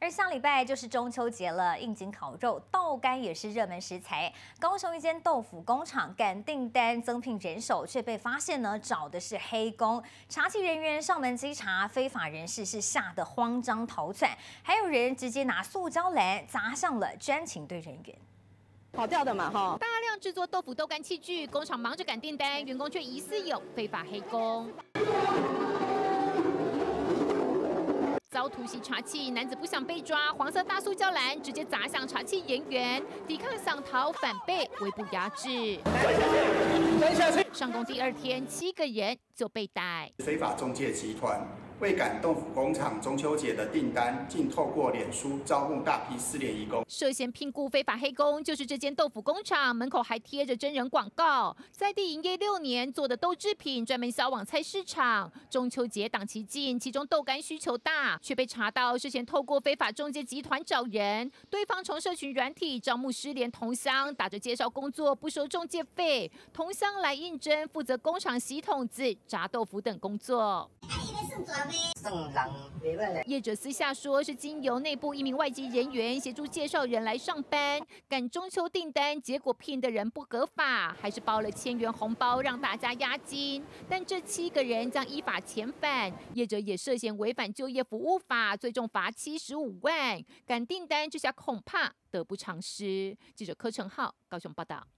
而下礼拜就是中秋节了，应景烤肉、豆干也是热门食材。高雄一间豆腐工厂赶订单增聘人手，却被发现找的是黑工。查缉人员上门稽查，非法人士是吓得慌张逃窜，还有人直接拿塑胶篮砸向了专勤队人员。 跑掉的嘛，哈！ 大量制作豆腐豆干器具，工厂忙着赶订单，员工却疑似有非法黑工。遭突袭查缉，男子不想被抓，黄色大塑胶篮直接砸向查缉人员，抵抗想逃，反被围捕压制。上工第2天，7个人就被逮。 非法中介集团为赶豆腐工厂中秋节的订单，竟透过脸书招募大批失联移工， 涉嫌聘雇非法黑工，就是这间豆腐工厂门口还贴着真人广告，在地营业6年做的豆制品，专门销往菜市场。中秋节档期近，其中豆干需求大，却被查到之前透过非法中介集团找人，对方从社群软体招募失联同乡，打着介绍工作不收中介费，同乡来应征，负责工厂洗桶子、炸豆腐等工作。业者私下说是经由内部1名外籍人员协助介绍人来上班，赶中秋订单，结果聘的人不合法，还是包了1000元红包让大家押金。但这7个人将依法遣返，业者也涉嫌违反就业服务法，最重罚75万。赶订单之下恐怕得不偿失。记者柯成浩高雄报道。